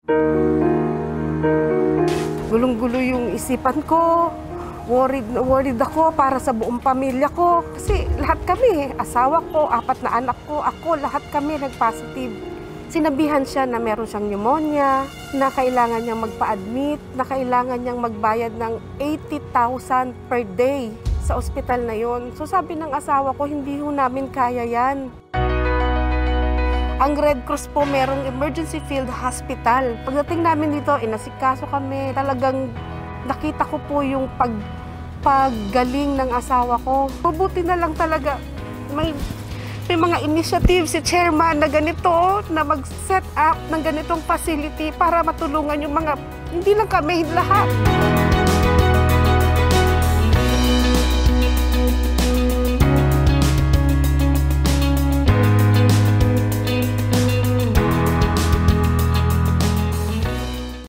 Gulong-gulo yung isipan ko. Worried ako para sa buong pamilya ko. Kasi lahat kami, asawa ko, 4 na anak ko, ako, lahat kami nag-positive. Sinabihan siya na meron siyang pneumonia, na kailangan niyang magpa-admit, na kailangan niyang magbayad ng 80,000 per day sa ospital na yon. So sabi ng asawa ko, hindi ho namin kaya yan. Ang Red Cross po merong emergency field hospital. Pagdating namin dito, inasikaso kami. Talagang nakita ko po yung paggaling ng asawa ko. Mabuti na lang talaga may mga initiative si chairman na ganito, na mag-set up ng ganitong facility para matulungan yung mga, hindi lang kami, lahat.